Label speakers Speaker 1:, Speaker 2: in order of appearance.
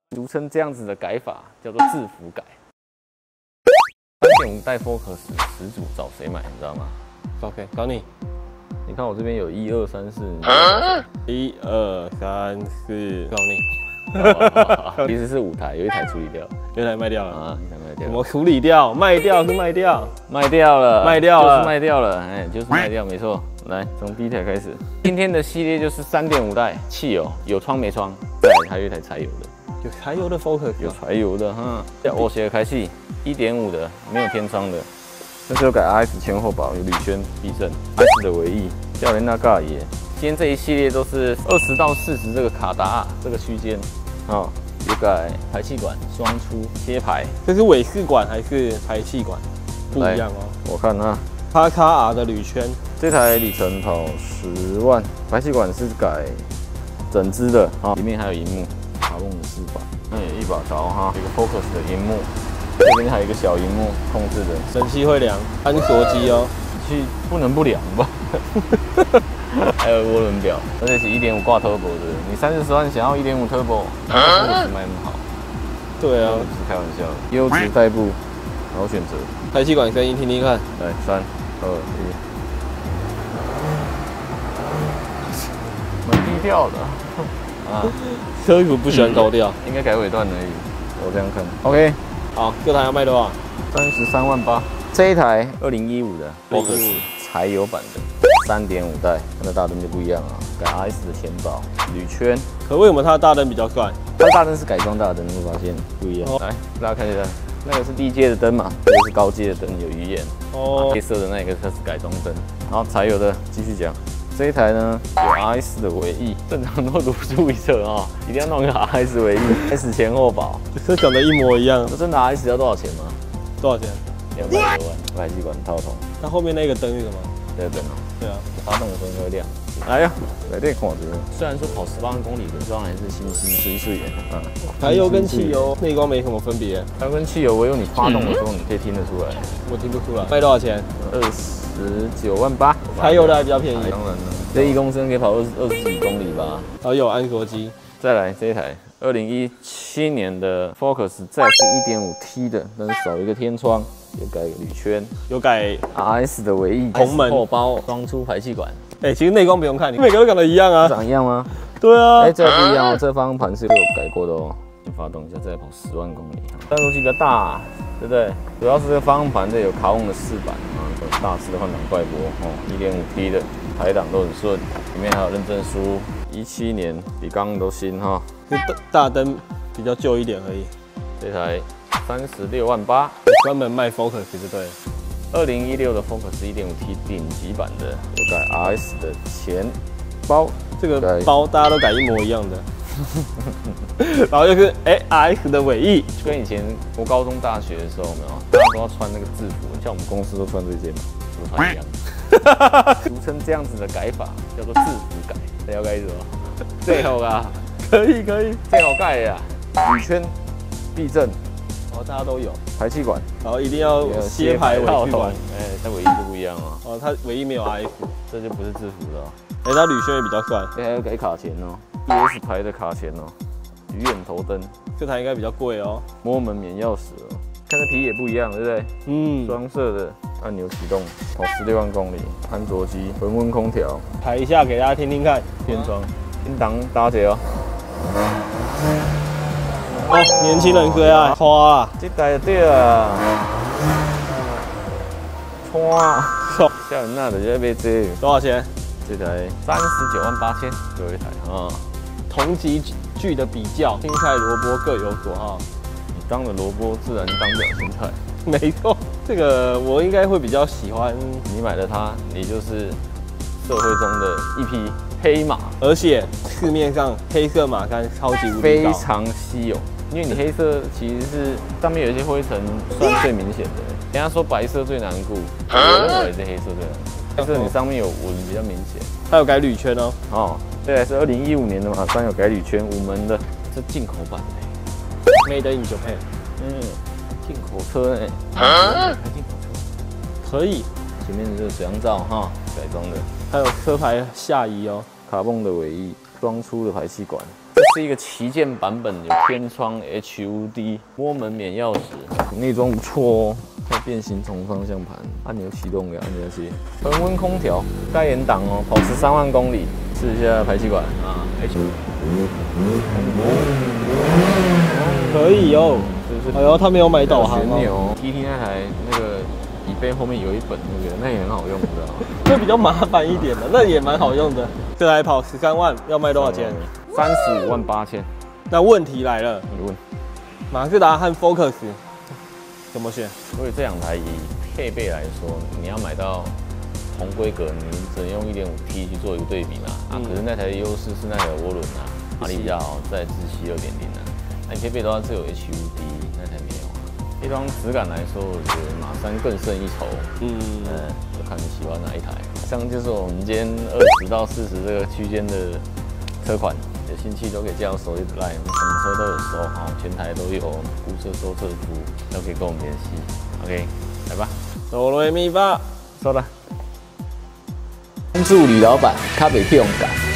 Speaker 1: 俗称这样子的改法叫做制服改。3.5代 Focus 始祖找谁买？你知道吗
Speaker 2: ？OK， 找你。
Speaker 1: 你看我这边有1、2、3、4。
Speaker 2: 1、2、3、4，找你。
Speaker 1: 其实是5台，有1台处理掉，
Speaker 2: 有1台卖掉了
Speaker 1: 啊，1台卖掉。
Speaker 2: 怎么处理掉？卖掉是卖掉，
Speaker 1: 卖掉了，
Speaker 2: 卖掉了，
Speaker 1: 就是卖掉了，哎，就是卖掉，没错。来，从第1台开始。今天的系列就是3.5代汽油，有窗没窗，再来还有1台柴油的。
Speaker 2: 有柴油的 Focus，
Speaker 1: 有柴油的哈，我写的开气1.5的，没有天窗的，那就改 RS 前后保，有铝圈、避震 ，RS 的尾翼，教练那嘎也。今天这一系列都是20到40这个卡达这个区间，哦，有改排气管双出切排，
Speaker 2: 这是尾式管还是排气管？不一样哦。
Speaker 1: 我看啊，
Speaker 2: 帕卡 R 的铝圈，
Speaker 1: 这台里程跑10万，排气管是改整支的啊，里面还有萤幕。卡泵的饰板，那有一把刀哈，有一个 Focus 的萤幕，这边还有一个小萤幕控制的，
Speaker 2: 神器会凉，安锁机哦，
Speaker 1: 去不能不凉吧？还有涡轮表，而且是1.5挂 Turbo 的，你30万想要1.5 Turbo， Focus 卖那么好？对啊，不是开玩笑的。优质代步，好选择。
Speaker 2: 排气管声音听听看，
Speaker 1: 来3、2、1，蛮低调的。啊，
Speaker 2: 车主不喜欢高调，
Speaker 1: 应该改尾段而已，我这样看。OK，
Speaker 2: 好，这台要卖多少
Speaker 1: ？33万8。这一台2015的 Focus 柴油版的3.5代，它的大灯就不一样啊，改 RS 的前保，铝圈。
Speaker 2: 可为什么它的大灯比较帅？
Speaker 1: 它的大灯是改装大灯，你会发现不一样。来，大家看一下，那个是低阶的灯嘛，这个是高阶的灯，有鱼眼。哦。黑色的那个它是改装灯，然后柴油的继续讲。这一台呢有 RS 的尾翼，正常都如出一辙啊，一定要弄个 RS 尾翼 ，S 前后保，
Speaker 2: 这讲的一模一样。
Speaker 1: 真的 RS 要多少钱吗？
Speaker 2: 多少钱
Speaker 1: ？200多万，排气管套筒。
Speaker 2: 那后面那个灯是什么？
Speaker 1: 这个灯哦。对啊，发动的时候应该会亮。来呀，来这看这个。虽然说跑18万公里的装还是新水啊。
Speaker 2: 柴油跟汽油内光没什么分别。
Speaker 1: 柴油跟汽油，唯有你发动的时候你可以听得出来。
Speaker 2: 我听不出来。卖多少钱
Speaker 1: ？29万8。柴
Speaker 2: 油的还比较便宜。
Speaker 1: 当然了，这1公升可以跑20几公里吧。
Speaker 2: 然后有安锁机。再
Speaker 1: 来这一台2017年的 Focus， 再是 1.5T 的，但是少一个天窗，有改铝圈，
Speaker 2: 有改
Speaker 1: RS 的尾翼，
Speaker 2: 红门
Speaker 1: 后包双出排气管。
Speaker 2: 其实内光不用看，你每个都长得一样啊。
Speaker 1: 长一样吗？
Speaker 2: 对啊。
Speaker 1: 这不一样哦，这方向盘是有改过的哦。先发动一下，再跑10万公里。战斗机比较大，对不对？主要是这个方向盘这有卡翁的饰板啊，有大师的换挡怪波哦，1.5T 的排档都很顺，里面还有认证书，17年比刚刚都新哈。
Speaker 2: 大灯比较旧一点而已。
Speaker 1: 这台36万8，
Speaker 2: 专门卖 Focus 就对了。
Speaker 1: 2016的 Focus 1.5T 顶级版的，有改 RS 的前包，
Speaker 2: 这个包大家都改一模一样的。然后就是RS 的尾翼，
Speaker 1: 就跟以前我高中大学的时候有没有，大家都要穿那个制服，像我们公司都穿这件嘛，都穿一样。俗称这样子的改法叫做制服改，大家该什么？最好啊，
Speaker 2: 可以，
Speaker 1: 最好改呀，铝圈、避震，
Speaker 2: 大家都有。
Speaker 1: 排气管，
Speaker 2: 然后一定要歇排尾气管，
Speaker 1: 它尾翼就不一样啊。
Speaker 2: 它尾翼没有 RS，
Speaker 1: 这就不是制服的哦。
Speaker 2: 它铝圈也比较帅。
Speaker 1: 还要改卡钳哦 ，ES 牌的卡钳哦，鱼眼头灯，
Speaker 2: 这台应该比较贵哦。
Speaker 1: 摸门免钥匙哦，看这皮也不一样，对不对？双色的按钮启动，跑16万公里，安卓机，恒温空调，
Speaker 2: 排一下给大家听听看。
Speaker 1: 天窗，音档打起哦。
Speaker 2: 年轻人最爱花啊，
Speaker 1: 这台就对啊，花，吓人那的就要买这个。
Speaker 2: 多少钱？
Speaker 1: 这台39万8千，有一台啊。
Speaker 2: 同级距的比较，青菜萝卜各有所好。
Speaker 1: 你当了萝卜，自然当不了青菜。
Speaker 2: 没错，这个我应该会比较喜欢。
Speaker 1: 你买了它，你就是社会中的一匹黑马，
Speaker 2: 而且市面上黑色马鞍超级无敌
Speaker 1: 非常稀有。因为你黑色其实是上面有一些灰尘，算最明显的。人家说白色最难顾，我认为是黑色最难顾。黑色你上面有纹比较明显。
Speaker 2: 它有改铝圈哦。
Speaker 1: 这台是2015年的嘛，上有改铝圈，5门的，这进口版的。
Speaker 2: Made in Japan。
Speaker 1: 进口车哎。开进口车。
Speaker 2: 可以。
Speaker 1: 前面的这个水箱罩哈，改装的。
Speaker 2: 还有车牌下移哦。
Speaker 1: 卡泵的尾翼，双出的排气管。这是一个旗舰版本，有天窗 HUD， 摸门免钥匙，内装不错哦。还变形虫方向盘，按钮启动的按钮器，恒温空调，该延档哦，跑13万公里。试一下排气管啊 ，H，
Speaker 2: 可以哦。哎呦，他没有买导航
Speaker 1: 旋钮 ，TT 那台那个椅背后面有一本那也很好用，知道吗？
Speaker 2: 这比较麻烦一点的，那也蛮好用的。这台跑13万，要卖多少钱
Speaker 1: ？35万8千。
Speaker 2: 那问题来了，
Speaker 1: 你问，
Speaker 2: 马自达和 Focus 怎么选？
Speaker 1: 所以这两台以配备来说，你要买到同规格，你只能用 1.5T 去做一个对比嘛。可是那台的优势是那个涡轮啊，马力比较好，再自吸 2.0啊。那你配备的话只有 HUD， 那台没有啊。一装质感来说，我觉得马3更胜一筹。就看你喜欢哪一台。以上就是我们今天20到40这个区间的车款。有兴趣都可以加我手机来，我们什么车都有收，好，全台都有估车收车服务，都可以跟我们联系。OK， 来吧，
Speaker 2: 哆来咪发，
Speaker 1: 收了。帮助李老板，他袂去用感。